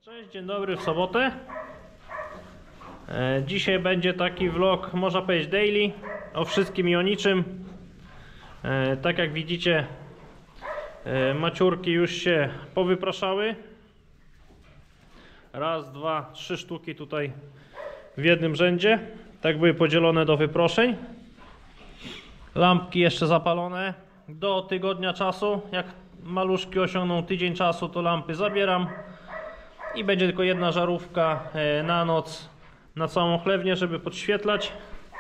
Cześć, dzień dobry w sobotę. Dzisiaj będzie taki vlog, można powiedzieć daily, o wszystkim i o niczym. Tak jak widzicie, maciurki już się powypraszały. Raz, dwa, trzy sztuki tutaj w jednym rzędzie. Tak były podzielone do wyproszeń. Lampki jeszcze zapalone. Do tygodnia czasu, jak maluszki osiągną tydzień czasu, to lampy zabieram. I będzie tylko jedna żarówka na noc, na całą chlewnię, żeby podświetlać.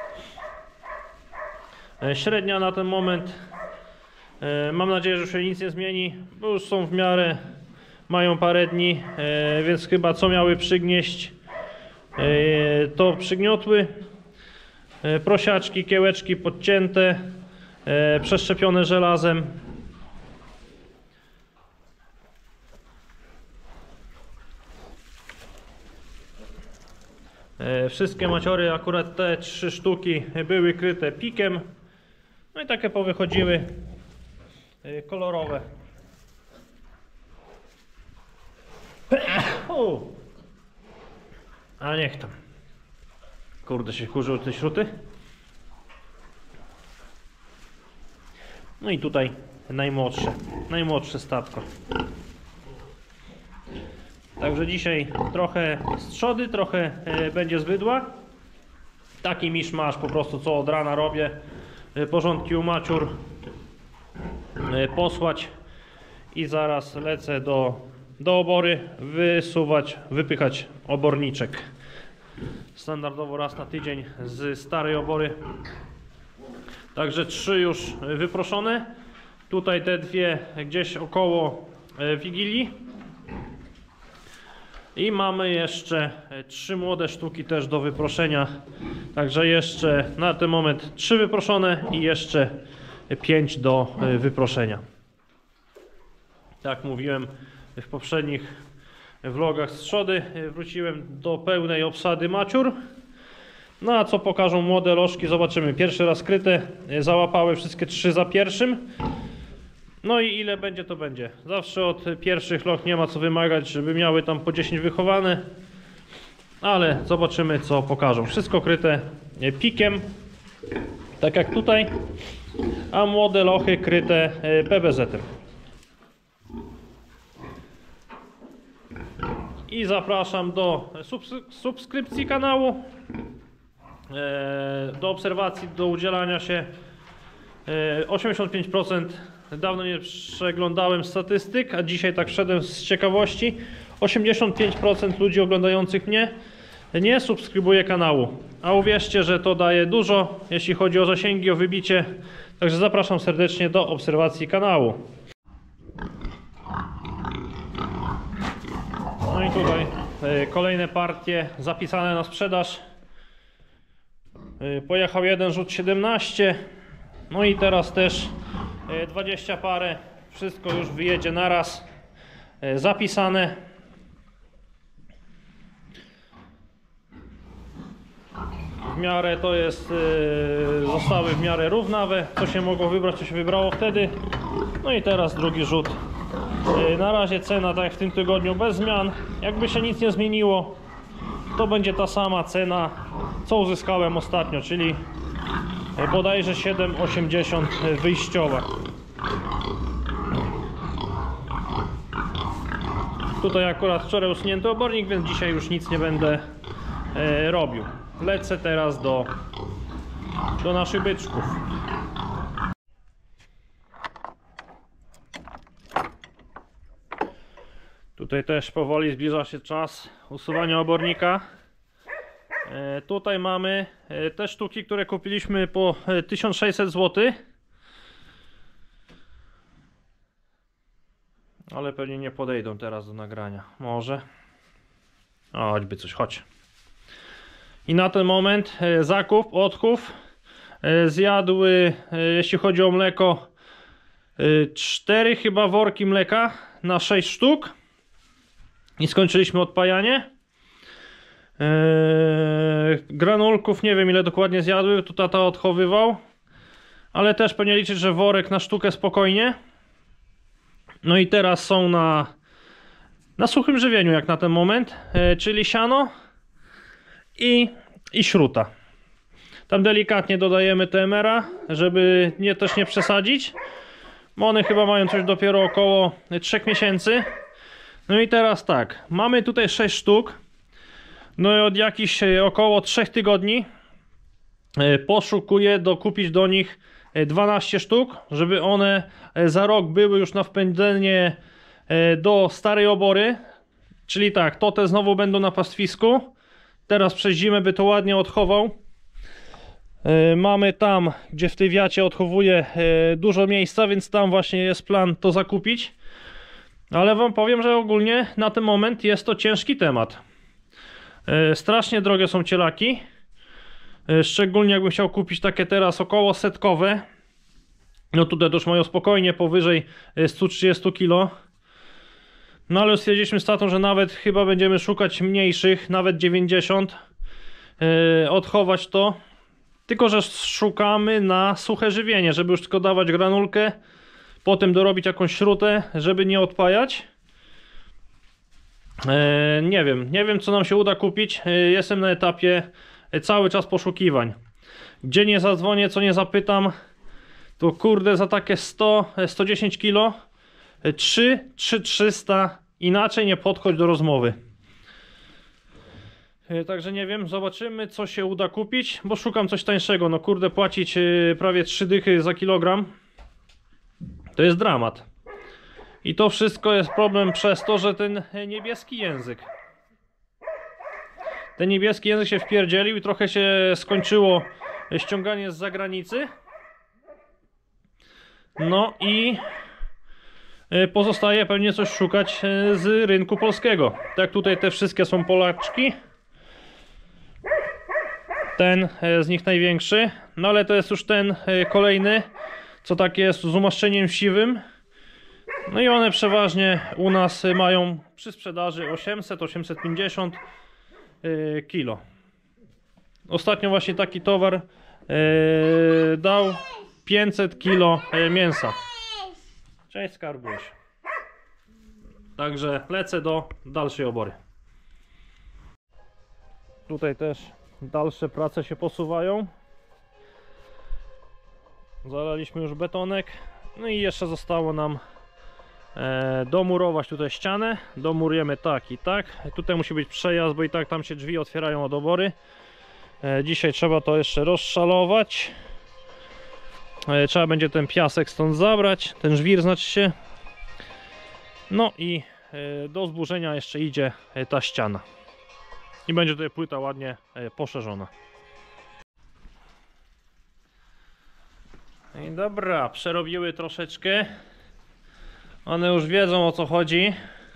Średnia na ten moment, mam nadzieję, że się nic nie zmieni, bo już są w miarę, mają parę dni, więc chyba co miały przygnieść, to przygniotły. Prosiaczki, kiełeczki podcięte, przeszczepione żelazem. Wszystkie maciory, akurat te 3 sztuki, były kryte pikiem. No i takie powychodziły kolorowe. A niech tam. Kurde, się kurzyły te śruty. No i tutaj najmłodsze stadko. Także dzisiaj trochę z trzody, trochę będzie z bydła. Taki miszmasz po prostu, co od rana robię. Porządki u maciur posłać i zaraz lecę do obory wypychać oborniczek. Standardowo raz na tydzień z starej obory. Także 3 już wyproszone. Tutaj te 2 gdzieś około Wigilii. I mamy jeszcze 3 młode sztuki też do wyproszenia. Także jeszcze na ten moment 3 wyproszone i jeszcze 5 do wyproszenia. Tak mówiłem w poprzednich vlogach z trzody, wróciłem do pełnej obsady maciur. No a co pokażą młode lożki, zobaczymy. Pierwszy raz kryte, załapały wszystkie 3 za pierwszym. No i ile będzie, to będzie. Zawsze od pierwszych loch nie ma co wymagać, żeby miały tam po 10 wychowane. Ale zobaczymy, co pokażą. Wszystko kryte pikiem, tak jak tutaj. A młode lochy kryte PBZ-em. I zapraszam do subskrypcji kanału. Do obserwacji, do udzielania się. 85%. Dawno nie przeglądałem statystyk, a dzisiaj tak wszedłem z ciekawości. 85% ludzi oglądających mnie nie subskrybuje kanału. A uwierzcie, że to daje dużo, jeśli chodzi o zasięgi, o wybicie. Także zapraszam serdecznie do obserwacji kanału. No i tutaj kolejne partie zapisane na sprzedaż. Pojechał jeden rzut 17. No i teraz też 20 parę, wszystko już wyjedzie naraz, zapisane. W miarę to jest, zostały w miarę równawe, co się mogło wybrać, to się wybrało wtedy. No i teraz drugi rzut. Na razie cena tak jak w tym tygodniu bez zmian, jakby się nic nie zmieniło, to będzie ta sama cena, co uzyskałem ostatnio, czyli bodajże 7,80 wyjściowa. Tutaj akurat wczoraj usunięty obornik, więc dzisiaj już nic nie będę robił. Lecę teraz do naszych byczków. Tutaj też powoli zbliża się czas usuwania obornika. Tutaj mamy te sztuki, które kupiliśmy po 1600 zł. Ale pewnie nie podejdą teraz do nagrania. Może. O, choćby coś, chodź. I na ten moment zakup, odchów zjadły, jeśli chodzi o mleko, 4 chyba worki mleka na 6 sztuk. I skończyliśmy odpajanie. Granulków nie wiem ile dokładnie zjadły, tu tata odchowywał, ale też pewnie liczyć, że worek na sztukę spokojnie. No i teraz są na Na suchym żywieniu jak na ten moment, czyli siano i śruta. Tam delikatnie dodajemy TMR-a, żeby też nie przesadzić. Bo one chyba mają coś dopiero około 3 miesięcy. No i teraz tak, mamy tutaj 6 sztuk. No i od jakichś około 3 tygodni poszukuję dokupić do nich 12 sztuk, żeby one za rok były już na wpędzenie do starej obory. Czyli tak, te znowu będą na pastwisku. Teraz przez zimę by to ładnie odchował. Mamy tam, gdzie w tej wiacie odchowuję, dużo miejsca, więc tam właśnie jest plan to zakupić. Ale wam powiem, że ogólnie na ten moment jest to ciężki temat. Strasznie drogie są cielaki. Szczególnie jakbym chciał kupić takie teraz około setkowe. No tutaj to już mają spokojnie powyżej 130 kg. No ale stwierdziliśmy z tatą, że nawet chyba będziemy szukać mniejszych, nawet 90. Odchować to. Tylko że szukamy na suche żywienie, żeby już tylko dawać granulkę. Potem dorobić jakąś śrutę, żeby nie odpajać. Nie wiem co nam się uda kupić. Jestem na etapie cały czas poszukiwań. Gdzie nie zadzwonię, co nie zapytam, to kurde za takie 110 kg 300, inaczej nie podchodź do rozmowy. Także nie wiem, zobaczymy co się uda kupić, bo szukam coś tańszego. No kurde, płacić prawie 3 dychy za kilogram to jest dramat. I to wszystko jest problem przez to, że ten niebieski język. Ten niebieski język się wpierdzielił i trochę się skończyło ściąganie z zagranicy. No i pozostaje pewnie coś szukać z rynku polskiego. Tak, tutaj te wszystkie są Polaczki. Ten z nich największy. No ale to jest już ten kolejny, co tak jest z umaszczeniem siwym. No i one przeważnie u nas mają przy sprzedaży 800-850 kilo. Ostatnio właśnie taki towar dał 500 kilo mięsa. Cześć skarbuś. Także lecę do dalszej obory. Tutaj też dalsze prace się posuwają. Zalaliśmy już betonek. No i jeszcze zostało nam domurować tutaj ścianę. Domurujemy tak i tak. Tutaj musi być przejazd, bo i tak tam się drzwi otwierają od obory. Dzisiaj trzeba to jeszcze rozszalować. Trzeba będzie ten piasek stąd zabrać, ten żwir znaczy się. No i do zburzenia jeszcze idzie ta ściana. I będzie tutaj płyta ładnie poszerzona. I dobra, przerobiły troszeczkę. One już wiedzą o co chodzi.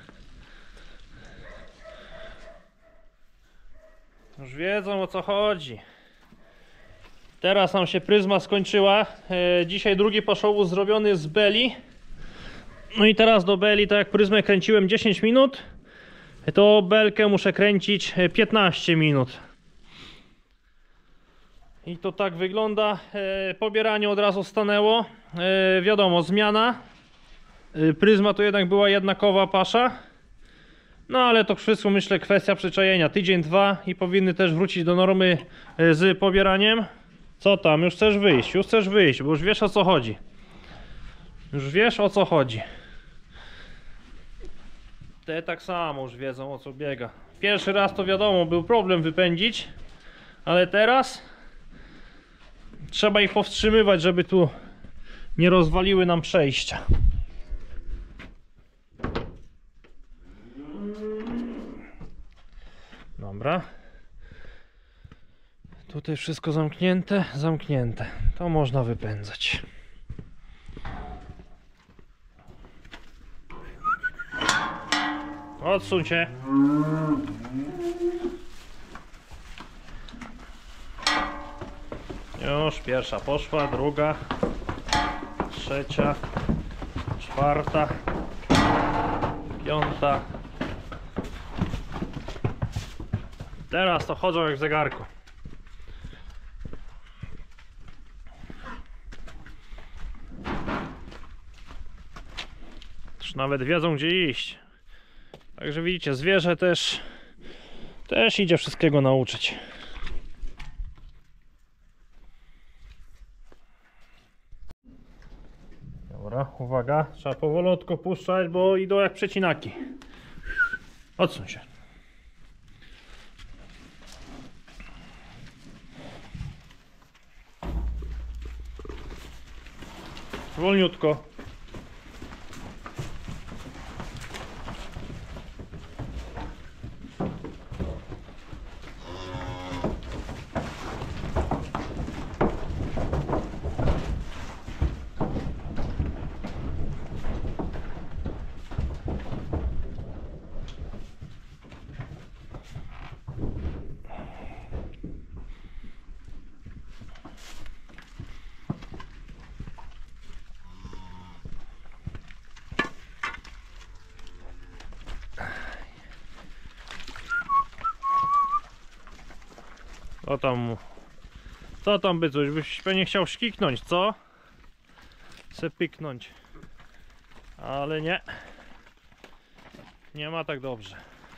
Już wiedzą o co chodzi. Teraz nam się pryzma skończyła. Dzisiaj drugi paszołus zrobiony z beli. No i teraz do beli, tak jak pryzmę kręciłem 10 minut, to belkę muszę kręcić 15 minut. I to tak wygląda. Pobieranie od razu stanęło. Wiadomo, zmiana. Pryzma to jednak była jednakowa pasza. No ale to wszystko myślę kwestia przyczajenia. Tydzień, dwa i powinny też wrócić do normy z pobieraniem. Co tam? Już chcesz wyjść? Już chcesz wyjść, bo już wiesz o co chodzi. Już wiesz o co chodzi. Te tak samo już wiedzą o co biega. Pierwszy raz to wiadomo, był problem wypędzić. Ale teraz trzeba ich powstrzymywać, żeby tu nie rozwaliły nam przejścia. Dobra. Tutaj wszystko zamknięte, zamknięte. To można wypędzać. Odsuń się. Już pierwsza poszła, druga, trzecia, czwarta, piąta. Teraz to chodzą jak w zegarku. Już nawet wiedzą gdzie iść. Także widzicie, zwierzę też idzie wszystkiego nauczyć. Dobra, uwaga, trzeba powolutku puszczać, bo idą jak przecinaki. Odsuń się. Wolniutko. Co tam by coś? Byś pewnie chciał szkiknąć, co? Se pyknąć. Ale nie. Nie ma tak dobrze.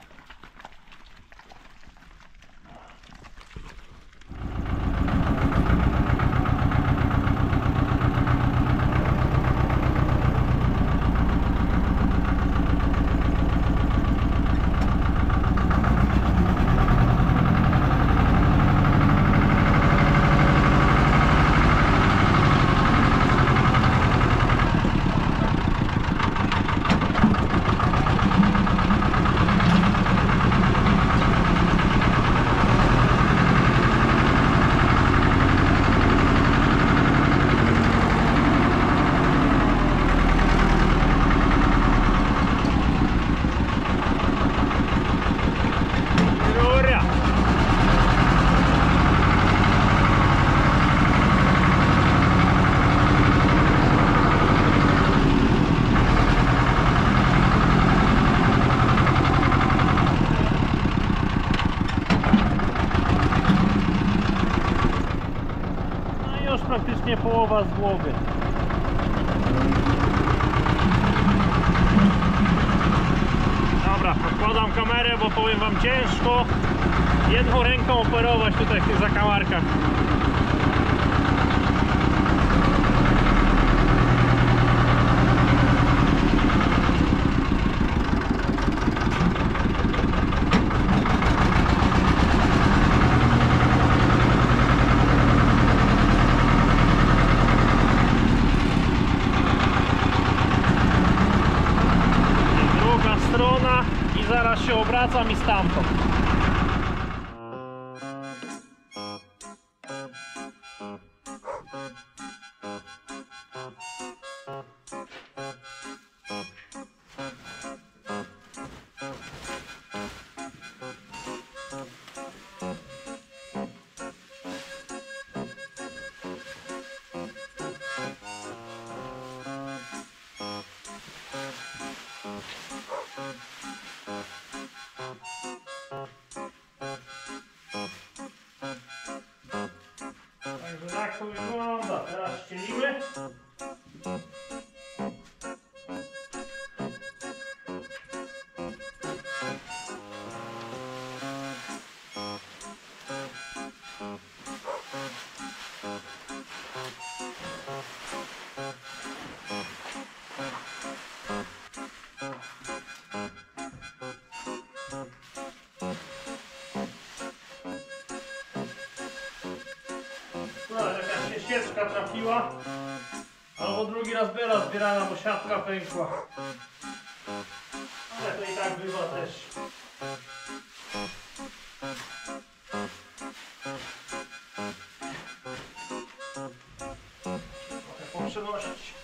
Praktycznie połowa z głowy. Dobra, odkładam kamerę, bo powiem wam, ciężko jedną ręką operować tutaj w tych zakamarkach. I zaraz się obracam i stamtąd. Także tak to wygląda. Teraz ścielimy. Jakaś się ścieżka trafiła, albo drugi raz była zbierana, bo siatka pękła. Ale to i tak bywa też. Trochę poprzenosić.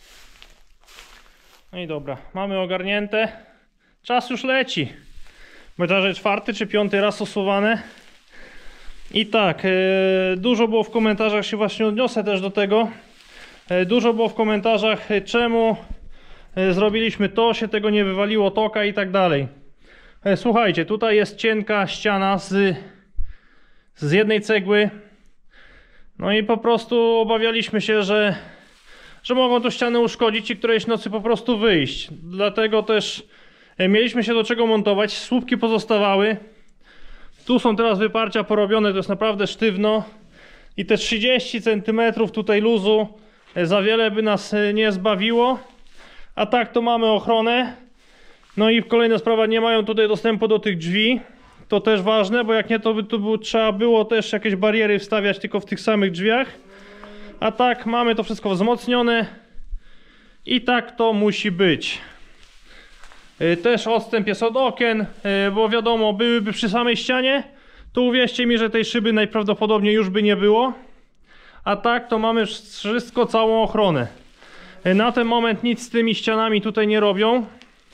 No i dobra, mamy ogarnięte. Czas już leci. Bodajże 4. czy 5. raz usuwane. I tak, dużo było w komentarzach, się właśnie odniosę też do tego. Dużo było w komentarzach, czemu zrobiliśmy to, się tego nie wywaliło toka i tak dalej. Słuchajcie, tutaj jest cienka ściana z jednej cegły. No i po prostu obawialiśmy się, że mogą to ściany uszkodzić i którejś nocy po prostu wyjść. Dlatego też mieliśmy się do czego montować. Słupki pozostawały. Tu są teraz wyparcia porobione, to jest naprawdę sztywno. I te 30 cm tutaj luzu za wiele by nas nie zbawiło. A tak to mamy ochronę. No i kolejna sprawa, nie mają tutaj dostępu do tych drzwi. To też ważne, bo jak nie, to by tu trzeba było też jakieś bariery wstawiać tylko w tych samych drzwiach. A tak mamy to wszystko wzmocnione. I tak to musi być. Też odstęp jest od okien, bo wiadomo, byłyby przy samej ścianie, to uwierzcie mi, że tej szyby najprawdopodobniej już by nie było. A tak to mamy wszystko, całą ochronę. Na ten moment nic z tymi ścianami tutaj nie robią.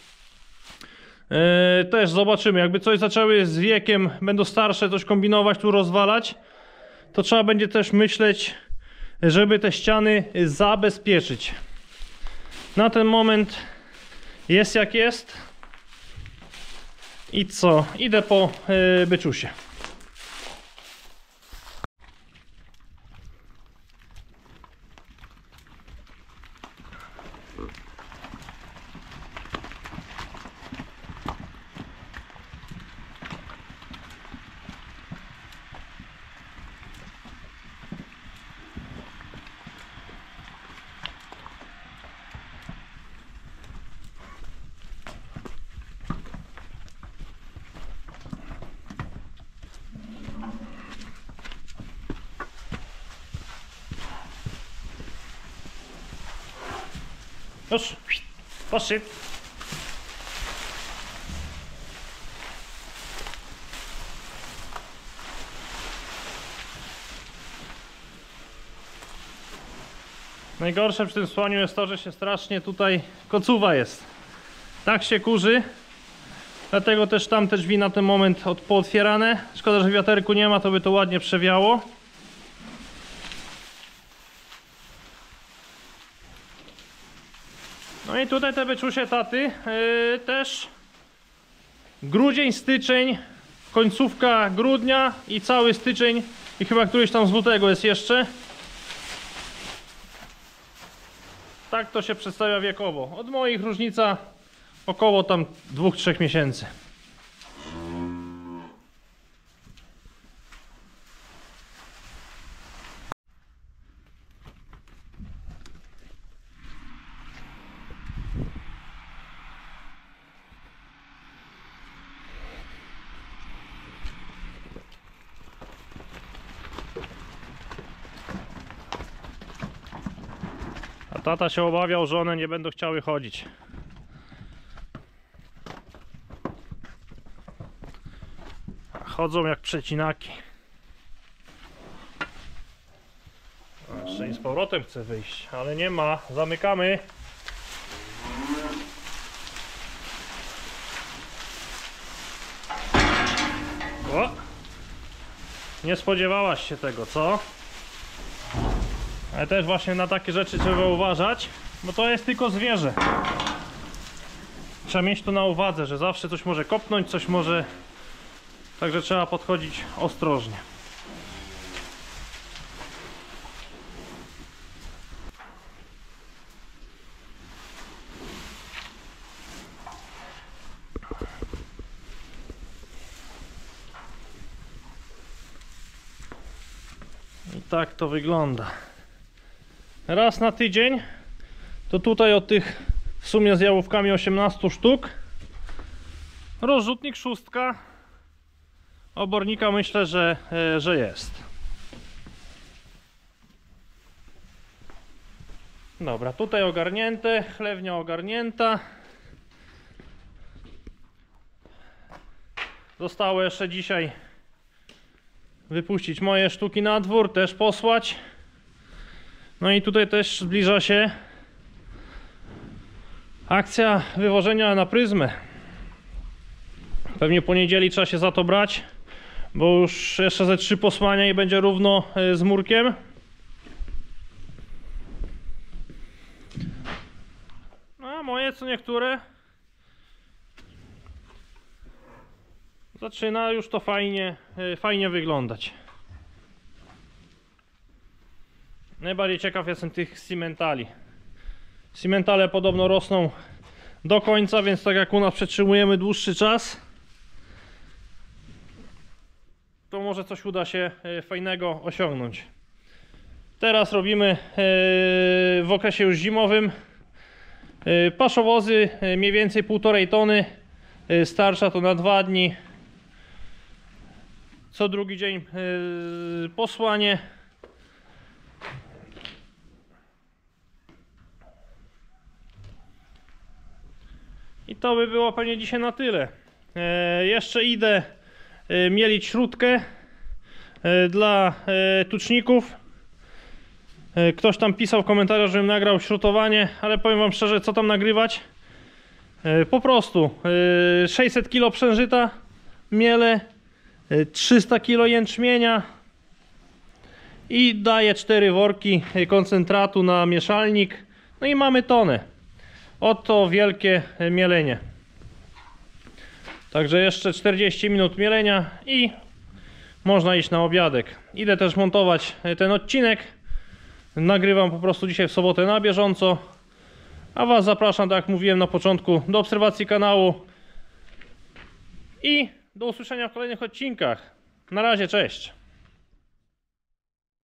Też zobaczymy, jakby coś zaczęły z wiekiem, będą starsze, coś kombinować, tu rozwalać, to trzeba będzie też myśleć, żeby te ściany zabezpieczyć. Na ten moment jest jak jest. I co? Idę po byczusie. Już, poszedł. Najgorsze przy tym słoniu jest to, że się strasznie tutaj kocuwa jest. Tak się kurzy. Dlatego też tamte drzwi na ten moment pootwierane. Szkoda, że wiaterku nie ma, to by to ładnie przewiało. No i tutaj te beczusie taty też grudzień, styczeń, końcówka grudnia i cały styczeń i chyba któryś tam z lutego jest jeszcze. Tak to się przedstawia wiekowo. Od moich różnica około tam 2-3 miesięcy. A tata się obawiał, że one nie będą chciały chodzić. Chodzą jak przecinaki. Jeszcze i z powrotem chce wyjść, ale nie ma. Zamykamy. O! Nie spodziewałaś się tego, co? Ale też właśnie na takie rzeczy trzeba uważać, bo to jest tylko zwierzę. Trzeba mieć to na uwadze, że zawsze coś może kopnąć, coś może... Także trzeba podchodzić ostrożnie. I tak to wygląda. Raz na tydzień, to tutaj od tych w sumie z jałówkami 18 sztuk. Rozrzutnik 6. Obornika myślę, że jest. Dobra, tutaj ogarnięte, chlewnia ogarnięta. Zostało jeszcze dzisiaj wypuścić moje sztuki na dwór, też posłać. No i tutaj też zbliża się akcja wywożenia na Pryzmę. Pewnie po niedzieli trzeba się za to brać, bo już jeszcze ze 3 posłania i będzie równo z murkiem. A moje co niektóre zaczyna już to fajnie wyglądać. Najbardziej ciekaw jestem tych cimentali. Cimentale podobno rosną do końca, więc tak jak u nas przetrzymujemy dłuższy czas, to może coś uda się fajnego osiągnąć. Teraz robimy w okresie już zimowym paszowozy, mniej więcej 1,5 tony. Starcza to na 2 dni. Co drugi dzień posłanie. I to by było pewnie dzisiaj na tyle. Jeszcze idę mielić śrutkę dla tuczników. Ktoś tam pisał w komentarzach, żebym nagrał śrutowanie, ale powiem wam szczerze, co tam nagrywać. Po prostu 600 kg przężyta, miele, 300 kg jęczmienia i daję 4 worki koncentratu na mieszalnik. No i mamy tonę. Oto wielkie mielenie. Także jeszcze 40 minut mielenia i można iść na obiadek. Idę też montować ten odcinek. Nagrywam po prostu dzisiaj w sobotę na bieżąco. A was zapraszam, tak jak mówiłem na początku, do obserwacji kanału. I do usłyszenia w kolejnych odcinkach. Na razie, cześć!